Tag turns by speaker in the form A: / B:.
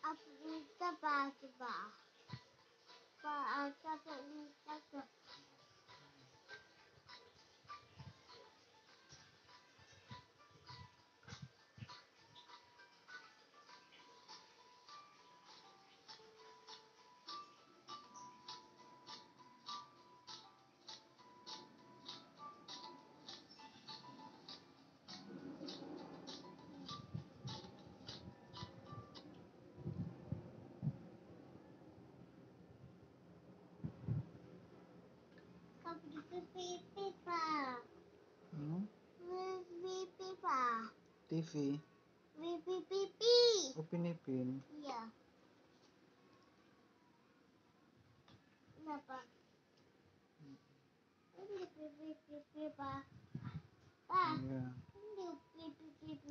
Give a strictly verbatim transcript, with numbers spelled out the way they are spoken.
A: Apa minta pak pak pak apa minta ke kau pergi pipi pak
B: Hmm?
A: pipi pak
B: T V.
A: pipi pipi
B: Upin Ipin.
A: iya kenapa ini pipi pipi pak pak
B: Iya.
A: ini pipi pipi